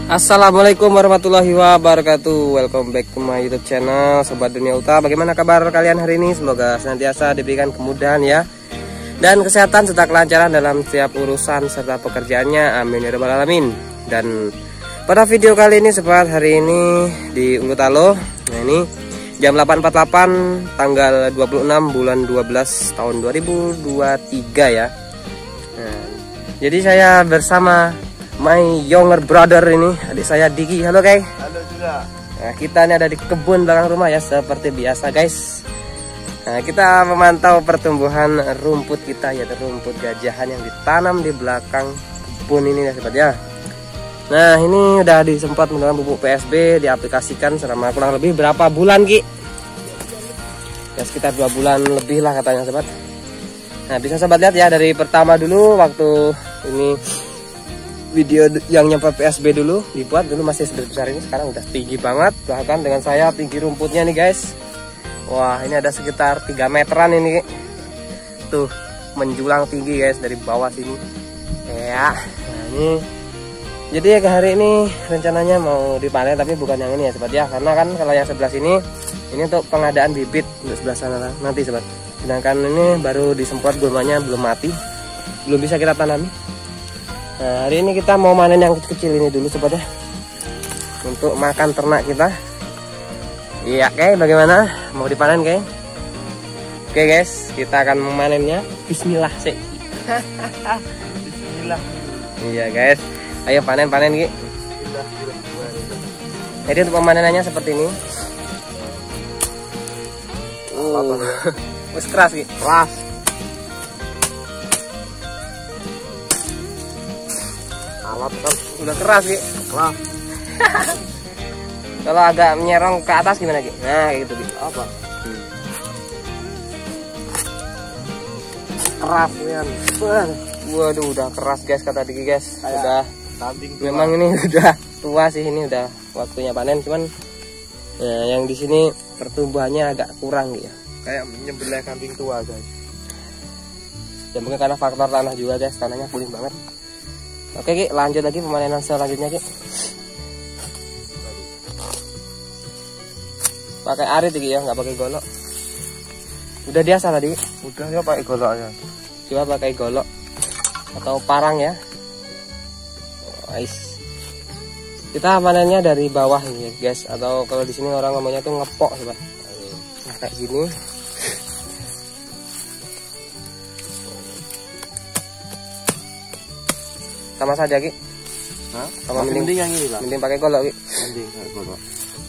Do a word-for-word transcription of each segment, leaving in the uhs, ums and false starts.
Assalamualaikum warahmatullahi wabarakatuh. Welcome back to my YouTube channel Sobat Dunia Uta. Bagaimana kabar kalian hari ini? Semoga senantiasa diberikan kemudahan ya, dan kesehatan serta kelancaran dalam setiap urusan serta pekerjaannya. Amin ya rabbal alamin. Dan pada video kali ini sobat, hari ini di Ulu Talo. Nah ini jam delapan empat puluh delapan tanggal dua puluh enam bulan dua belas tahun dua ribu dua puluh tiga ya. Nah, jadi saya bersama my younger brother ini, adik saya Diki. Halo guys. Halo juga. Nah, kita ini ada di kebun belakang rumah ya, seperti biasa guys. Nah, kita memantau pertumbuhan rumput kita, yaitu rumput gajahan yang ditanam di belakang kebun ini ya sobat ya. Nah ini udah disemprot menggunakan pupuk P S B, diaplikasikan selama kurang lebih berapa bulan Ki? Ya sekitar dua bulan lebih lah katanya sobat. Nah bisa sobat lihat ya, dari pertama dulu waktu ini video yang nyemprot P S B dulu dibuat dulu masih sebesar ini, sekarang udah tinggi banget, bahkan dengan saya tinggi rumputnya nih guys. Wah ini ada sekitar tiga meteran ini tuh, menjulang tinggi guys dari bawah sini ya. Nah ini jadi ya hari ini rencananya mau dipanen, tapi bukan yang ini ya sobat ya, karena kan kalau yang sebelah sini ini untuk pengadaan bibit untuk sebelah sana nanti sobat, sedangkan ini baru disemprot, gulmanya belum mati, belum bisa kita tanami. Nah hari ini kita mau manen yang kecil-kecil ini dulu sobat ya, untuk makan ternak kita. Iya oke, bagaimana mau dipanen kayak? Oke guys, kita akan memanennya. Bismillah sih. Bismillah. Iya guys, ayo panen-panen Ki. Jadi untuk pemanenannya seperti ini. Uh, wis keras Ki. Keras. Alat kan udah keras Ki. Keras. Kalau agak menyerong ke atas gimana Ki? Nah kayak gitu Ki. Apa? Hmm. Keras kan. Waduh udah keras guys kata Diki guys. Kayak udah kambing tua. memang ini udah tua sih, ini udah waktunya panen, cuman ya, yang di sini pertumbuhannya agak kurang gitu ya. Kayak menyembelih kambing tua guys. Ya mungkin karena faktor tanah juga guys, tanahnya pulih banget. Oke Ki, lanjut lagi pemanenan selanjutnya Ki. Pakai arit Ki ya, nggak pakai golok. Udah biasa tadi. Udah ya pakai goloknya. Coba pakai golok atau parang ya. Nice. Kita panennya dari bawah ini guys, atau kalau di sini orang ngomongnya tuh ngepok sobat. Nah, kayak gini. Sama saja Ki. Hah? Sama Masih mending, mending yang ini lah. mending pakai golok Ki. Mending pakai golok.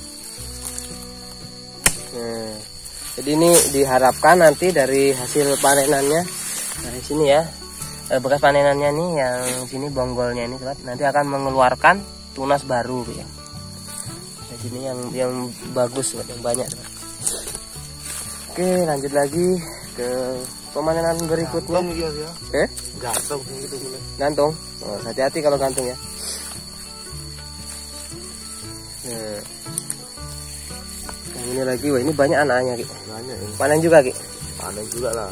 Nah, jadi ini diharapkan nanti dari hasil panenannya dari sini ya, bekas panenannya nih yang sini bonggolnya ini sobat, nanti akan mengeluarkan tunas baru ya. Nah, sini yang yang bagus sobat, yang banyak sobat. Oke lanjut lagi ke pemanenan berikutnya. Gantung ya, ya. Eh? Gantung gitu boleh. Gantung. Oh, hati-hati kalau gantung ya. Nah, yang ini lagi, wah ini banyak anaknya Ki. Banyak ini. Panen juga Ki. Panen juga lah.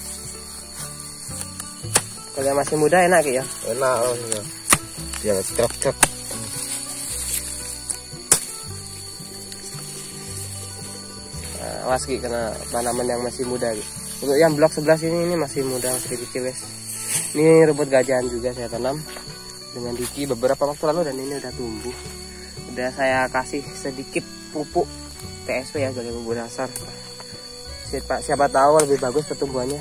Kalau yang masih muda enak Ki ya. Enak oh ya. Dia cok-cok. Nah, awas Ki, kena tanaman yang masih muda Ki. Untuk yang blok sebelah sini ini masih muda, masih kecil guys. Ini rumput gajahan juga saya tanam dengan Diki beberapa waktu lalu, dan ini udah tumbuh. Udah saya kasih sedikit pupuk P S B ya sebagai bumbu dasar. Siapa, siapa tahu lebih bagus pertumbuhannya.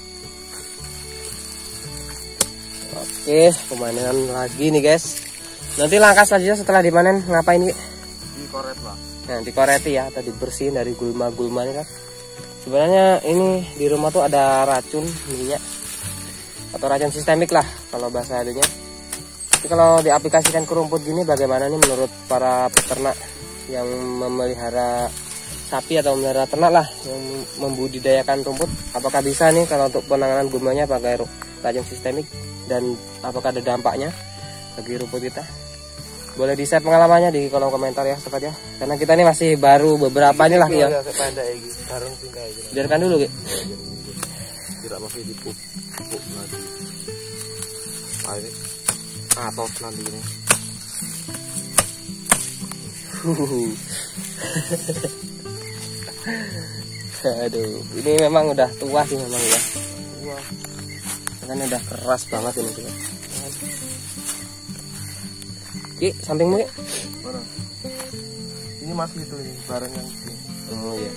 Oke, pemanenan lagi nih guys. Nanti langkah selanjutnya setelah dipanen ngapain Ki? Dikoret lah. Nah dikoreti ya, atau dibersihin dari gulma-gulma ini kan. Sebenarnya ini di rumah tuh ada racun minyak atau racun sistemik lah kalau bahasa adanya. Tapi kalau diaplikasikan ke rumput gini bagaimana nih menurut para peternak yang memelihara sapi atau memelihara ternak lah, yang membudidayakan rumput, apakah bisa nih kalau untuk penanganan gulmanya pakai racun sistemik, dan apakah ada dampaknya bagi rumput kita? Boleh di share pengalamannya di kolom komentar ya sobat ya, karena kita ini masih baru beberapa ini lah ya. Biarkan dulu Ki. Tidak masih dipupuk lagi. Nah, ini atos nanti ini. Aduh, ini memang udah tua sih memang ya. Karena udah keras banget ini juga. Ki, sampingmu Ki. Mana? Ini masih itu ini barang yang ini. Oh iya.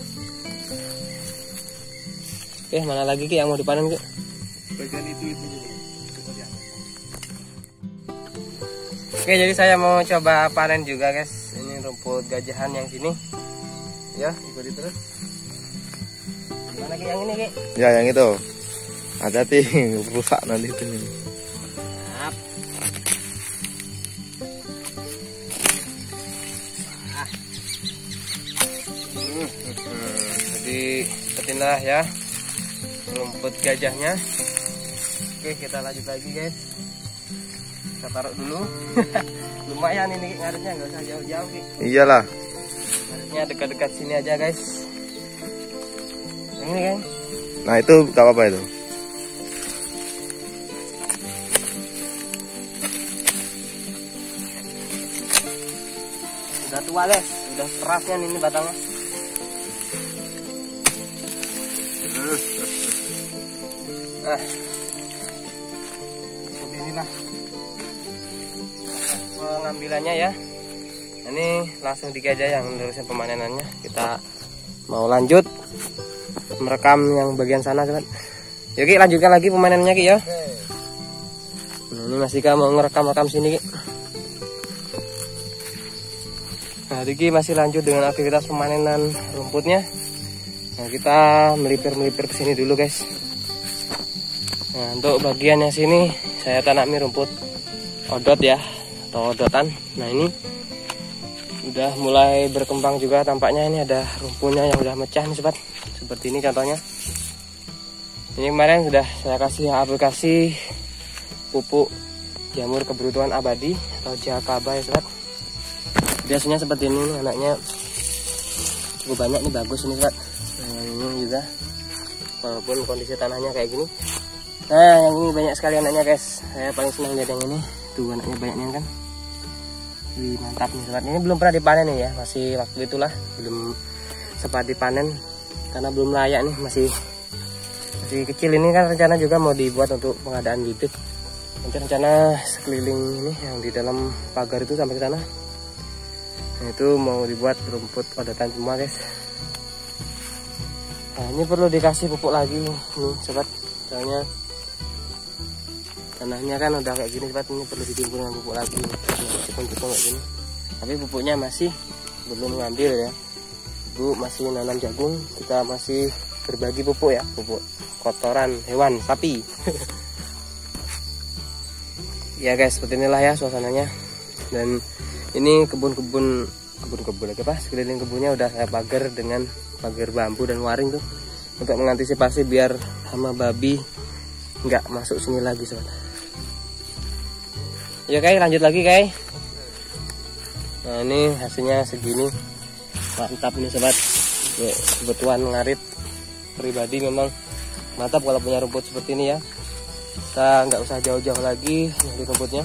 Oke, mana lagi Ki yang mau dipanen Ki? Bagian itu itu. Oke, jadi saya mau coba panen juga guys. Ini rumput gajahan yang sini. Ya, ikuti terus. Mana Ki yang ini Ki? Ya yang itu. Hati-hati rusak nanti itu. Maaf. Ah. Hmm, hmm. Jadi seperti inilah ya rumput gajahnya. Oke, kita lanjut lagi guys. Kita taruh dulu. Lumayan ini ngaritnya, nggak usah jauh-jauh Ki. Iyalah. Ngaritnya dekat-dekat sini aja guys. Yang ini kan? Nah itu gak apa-apa itu. Udah tua guys, udah kerasnya ini batangnya. Nah, seperti inilah pengambilannya ya. Ini langsung tiga aja yang menerusin pemanenannya. Kita mau lanjut merekam yang bagian sana sobat. Yuk Ki, lanjutkan lagi pemanenannya Ki ya. Nah, ini masih Ki mau ngerekam-rekam sini Ki. Nah, Diki masih lanjut dengan aktivitas pemanenan rumputnya. Nah, kita melipir-melipir ke sini dulu, guys. Nah, untuk bagian yang sini saya tanami rumput odot ya, atau odotan. Nah, ini udah mulai berkembang juga tampaknya. Ini ada rumputnya yang udah mecah nih, sobat. Seperti ini contohnya. Ini kemarin sudah saya kasih aplikasi pupuk jamur kebutuhan abadi atau Jakaba ya, sobat. Biasanya seperti ini nih, anaknya cukup banyak nih, bagus ini sobat. Nah, yang ini juga walaupun kondisi tanahnya kayak gini. Nah, yang ini banyak sekali anaknya guys. Saya paling senang lihat yang ini. Tuh anaknya banyaknya kan. Wih, mantap nih sobat. Ini belum pernah dipanen nih ya, masih waktu itulah belum sempat dipanen karena belum layak nih, masih masih kecil. Ini kan rencana juga mau dibuat untuk pengadaan bibit. Nanti rencana sekeliling ini yang di dalam pagar itu sampai ke sana. Nah, itu mau dibuat rumput odotan semua guys. Nah, ini perlu dikasih pupuk lagi nih sobat, soalnya tanahnya kan udah kayak gini sobat. Ini perlu ditimbun dengan pupuk lagi, cukupnya kayak gini. Tapi pupuknya masih belum ngambil ya. Bu masih nanam jagung, kita masih berbagi pupuk ya, pupuk kotoran hewan sapi. Ya guys, seperti inilah ya suasananya. Dan ini kebun-kebun kebun-kebun apa sekeliling kebunnya udah saya pagar dengan pagar bambu dan waring tuh untuk mengantisipasi biar hama babi nggak masuk sini lagi sobat. Ya guys, lanjut lagi guys. Nah, ini hasilnya segini, mantap nih sobat. Ya, kebutuhan ngarit pribadi memang mantap kalau punya rumput seperti ini ya. Kita nggak usah jauh-jauh lagi nyari rumputnya.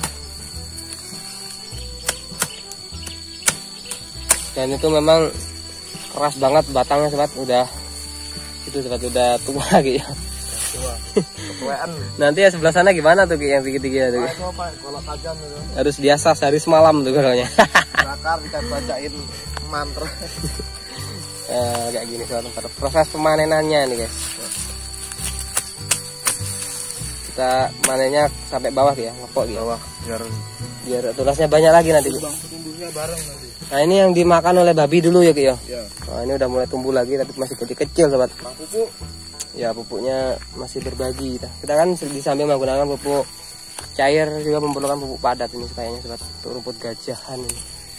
Dan itu memang keras banget batangnya sobat, udah itu sobat, udah tua gitu ya. Tua. Ketuaan. Nanti ya sebelah sana gimana tuh yang tinggi-tinggi tuh? Nah, itu apa? Kalau tajam itu. Harus biasa sehari semalam tuh kalau Bakar kita bacain mantra. eh, kayak gini sobat, proses pemanenannya nih guys. Kita manennya sampai bawah ya, ngepok gitu. Bawah biar biar tulasnya banyak lagi nanti. tumbuhnya bareng nanti. Nah, ini yang dimakan oleh babi dulu ya Ki ya. Ya. Nah, ini udah mulai tumbuh lagi tapi masih kecil-kecil sobat. Nah, pupuk. Ya, pupuknya masih berbagi kita. Kita kan di samping menggunakan pupuk cair juga memerlukan pupuk padat ini kayaknya sobat, untuk rumput gajahan ini.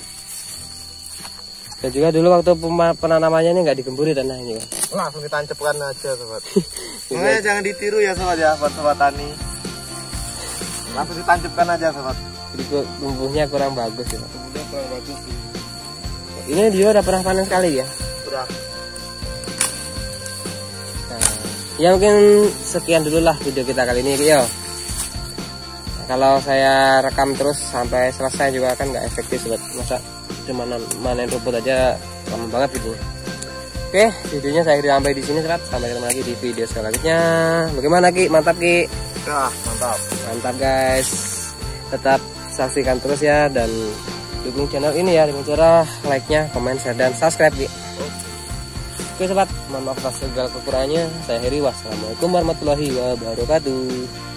Dan juga dulu waktu penanamannya ini nggak digemburi tanah ini ya. Langsung ditancapkan aja sobat. Makanya jangan ditiru ya sobat ya, buat sobat tani. Langsung ditancapkan aja sobat. Jadi tumbuhnya kurang bagus ya. Tumbuhnya kurang bagus sih. Ini dia udah pernah panen sekali ya. Udah. Nah, ya mungkin sekian dulu lah video kita kali ini ya. Nah, kalau saya rekam terus sampai selesai juga kan nggak efektif sobat. Masa cuma manen rumput aja lama banget gitu. Oke, videonya saya akhiri sampai di sini sobat. Sampai ketemu lagi di video selanjutnya. Bagaimana Ki? Mantap Ki? Nah, mantap. Mantap guys. Tetap saksikan terus ya dan dukung channel ini ya dengan cara like-nya, komen, share dan subscribe Ki. Oke sobat, mohon maaf atas segala kekurangannya. Saya akhiri, wassalamualaikum warahmatullahi wabarakatuh.